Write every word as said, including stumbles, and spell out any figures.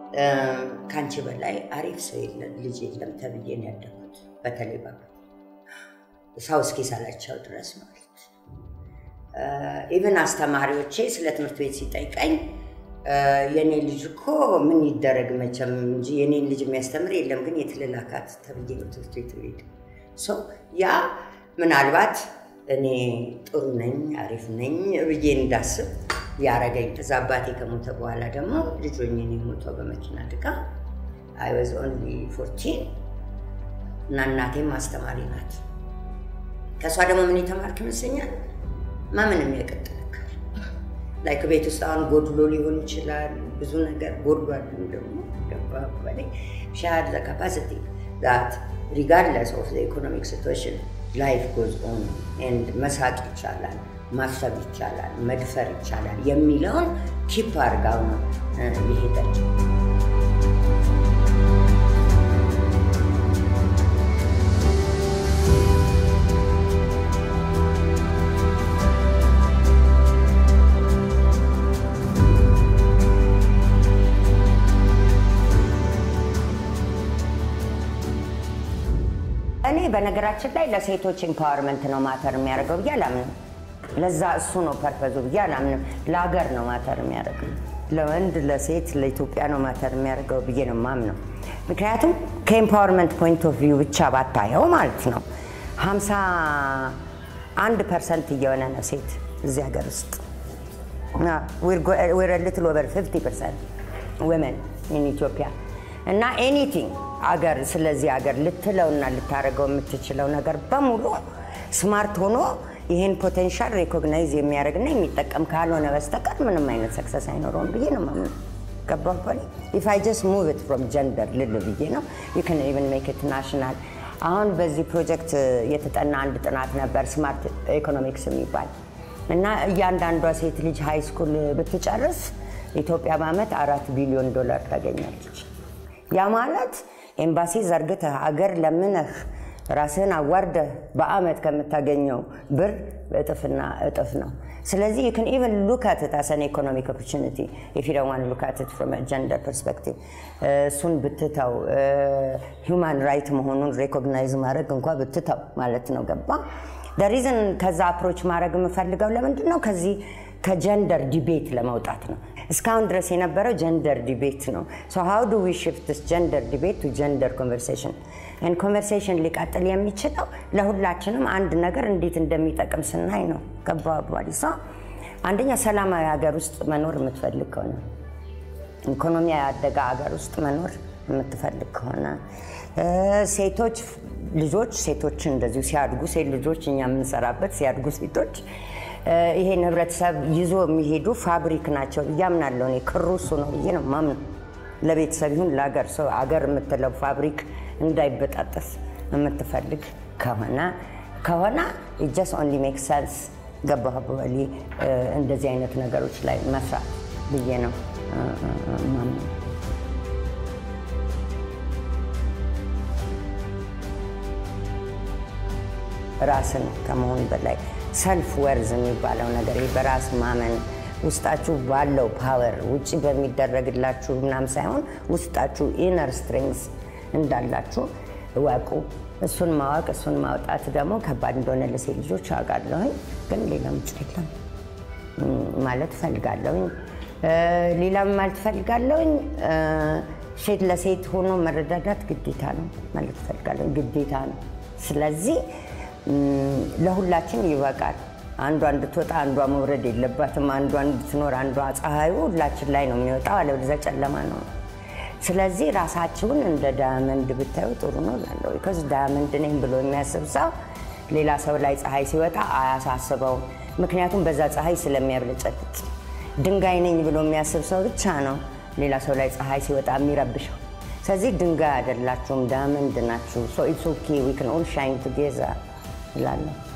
ካንቺ በላይ አሪፍ ሰው የለም ልጅ የለም ተብዬ ነው ያደኩት በተለይ ባባ ሰው እስኪ ሳላቸው ድረስ ማለት ኢቭን አስተማሪዎቼ ስለ ትምህርት ቤት ሲጠይቀኝ የኔ ልጅ እኮ ምን ይደረግ መቼም እንጂ የኔ ልጅ የሚያስተምር የለም ግን የትልላካት ተብዬ ነው ትምህርት ቤት ሄድ ሶ ያ ምናልባት እኔ ጥሩ ነኝ አሪፍ ነኝ ብዬ እንዳስብ ያረጋኝ ተዛባቴ ከሞተ በኋላ ደግሞ ልጆኜ ነው ሞተው በመኪና አደጋ I was only fourteen እና እናቴም አስተማሪ ናት ከሷ ደግሞ ምን የተማርክ መስኛል ማምንም ያቀጥልካል ላይክ ቤት ውስጥ አሁን ጎድሎ ሊሆን ይችላል ብዙ ነገር ጎድሏል ደግሞ ገባባለኝ she had the capacity that regardless of the economic situation life goes on and መሳቅ ይቻላል ማሰብ ይቻላል መድፈር ይቻላል የሚለውን ኪፕ አርጋው ነው ይሄዳቸው እኔ በነገራችን ላይ ለሴቶች ኢምፓወርመንት ነው ማተር የሚያደርገው ይላልም ለዛ እሱ ነው ፐርፐዙ ይላልም ለሀገር ነው ማተር የሚያደርገው ለወንድ ለሴት ለኢትዮጵያ ነው ማተር የሚያደርገው ብዬ ነው ማምነው ምክንያቱም ከኢምፓወርመንት ፖይንት ኦፍ ቪው ብቻ ባታየው ማለት ነው ሃምሳ አንድ ፐርሰንት እየሆነ ነው ሴት እዚህ ሀገር ውስጥ we're we're a little over fifty percent women in Ethiopia እና anything አገር ስለዚህ አገር ልትለውና ልታረገው የምትችለው ነገር በሙሉ ስማርት ሆኖ ይሄን ፖቴንሻል ሪኮግናይዝ የሚያደርግና የሚጠቀም ካልሆነ በስተቀር ምንም አይነት ሰክሰስ አይኖርም ብዬ ነው ማለት ገባባል if I just move it from gender little ብዬ ነው you can even make it national አሁን በዚህ ፕሮጀክት የተጠና አንድ ጥናት ነበር ስማርት ኢኮኖሚክስ የሚባል እና እያንዳንዷ ሴት ልጅ ሃይ ስኩል ብትጨርስ ኢትዮጵያ በአመት አራት ቢሊዮን ዶላር ታገኛለች ያ ማለት ኤምባሲ ዘርግተ ሀገር ለምነህ ራስህን አዋርደ በአመት ከምታገኘው ብር እጥፍና እጥፍ ነው ስለዚህ you can even look at it as an economic opportunity if you don't want to look at it from a gender perspective እሱን ብትተው human right መሆኑን recognize ማድረግ እንኳን ብትተው ማለት ነው ገባ the reason ከዛ approach ማድረግ የምፈልገው ለምንድነው ከዚህ ከጀንደር ዲቤት ለማውጣት ነው እስካሁን ድረስ የነበረው gender debate ነው so how do we shift this gender debate to gender conversation and conversation ሊቀጥል የሚችለው ለሁላችንም አንድ ነገር እንዴት እንደሚጠቅም ስናይ ነው ገባባል so አንደኛ ሰላማዊ ሀገር ውስጥ መኖር የምትፈልግ ከሆነ ኢኮኖሚ ያደገ ሀገር ውስጥ መኖር የምትፈልግ ከሆነ ሴቶች ልጆች ሴቶች እንደዚሁ ሲያድጉ ሴት ልጆች እኛ የምንሰራበት ሲያድጉ ሴቶች ይሄ ንብረተሰብ ይዞ የሚሄዱ ፋብሪክ ናቸው ያምናለው እኔ ክሩሱ ነው ይሄ ነው ማም ለቤተሰብ ይሁን ለሀገር ሰው ሀገር የምትለው ፋብሪክ እንዳይበጣጠስ የምትፈልግ ከሆነ ከሆነ it just only makes sense ገባባሊ እንደዚህ አይነት ነገሮች ላይ መስራት ብዬ ነው ማም ራስን ከመሆን በላይ self worth የሚባለው ነገር በራስ ማመን ውስጣችሁ ባለው ፓወር ውጪ በሚደረግላችሁ ምናም ሳይሆን ውስጣችሁ inner strength እንዳላችሁ ወቁ እሱን ማወቅ እሱን ማውጣት ደግሞ ከባድ እንደሆነ ለሴት ልጆች አጋለሁ ግን ሌላም ይችላል ማለት ፈልጋለሁ ሌላም ማለት ፈልጋለሁ ሴት ለሴት ሆኖ መረዳዳት ግዴታ ነው ማለት ፈልጋለሁ ግዴታ ነው ስለዚህ ለሁላችን ይበቃል አንዱ አንድ ተወጣ አንዱ መውረድ የለባትም አንዱ አንድ ትኖር አንዱ ፀሐዩ ሁላችን ላይ ነው የሚወጣው አለበለዚያ ጨለማ ነው ስለዚህ ራሳችሁን እንደ ዳይመንድ ብታዩ ጥሩ ነው ላለው because ዳይመንድ ነኝ ብሎ የሚያስብ ሰው ሌላ ሰው ላይ ፀሐይ ሲወጣ አያሳስበው ምክንያቱም በዛ ፀሐይ ስለሚያብለጨልጭ ድንጋይ ነኝ ብሎ የሚያስብ ሰው ብቻ ነው ሌላ ሰው ላይ ፀሐይ ሲወጣ የሚረብሸው ስለዚህ ድንጋይ አይደላችሁም ዳይመንድ ናችሁ so it's okay we can all shine together ላለው